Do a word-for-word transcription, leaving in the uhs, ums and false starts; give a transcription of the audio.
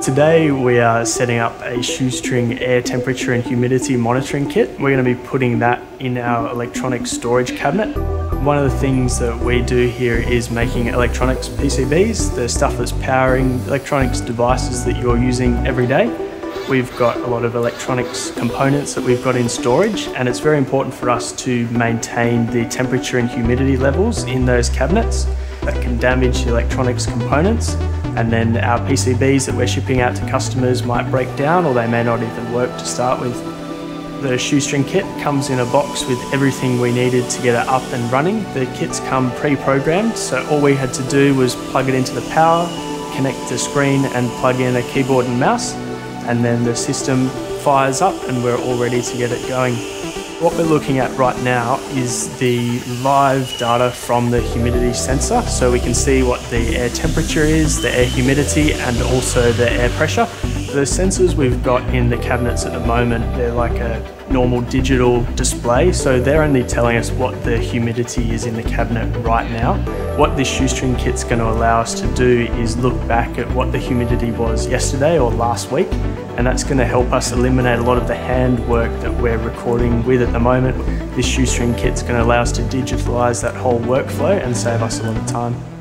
Today we are setting up a Shoestring air temperature and humidity monitoring kit. We're going to be putting that in our electronics storage cabinet. One of the things that we do here is making electronics P C Bs, the stuff that's powering electronics devices that you're using every day. We've got a lot of electronics components that we've got in storage, and it's very important for us to maintain the temperature and humidity levels in those cabinets that can damage the electronics components. And then our P C Bs that we're shipping out to customers might break down, or they may not even work to start with. The Shoestring kit comes in a box with everything we needed to get it up and running. The kits come pre-programmed, so all we had to do was plug it into the power, connect the screen and plug in a keyboard and mouse, and then the system fires up and we're all ready to get it going. What we're looking at right now is the live data from the humidity sensor, so we can see what the air temperature is, the air humidity, and also the air pressure. The sensors we've got in the cabinets at the moment, they're like a normal digital display, so they're only telling us what the humidity is in the cabinet right now. What this Shoestring kit's going to allow us to do is look back at what the humidity was yesterday or last week, and that's going to help us eliminate a lot of the hand work that we're recording with at the moment. This Shoestring kit's going to allow us to digitalise that whole workflow and save us a lot of time.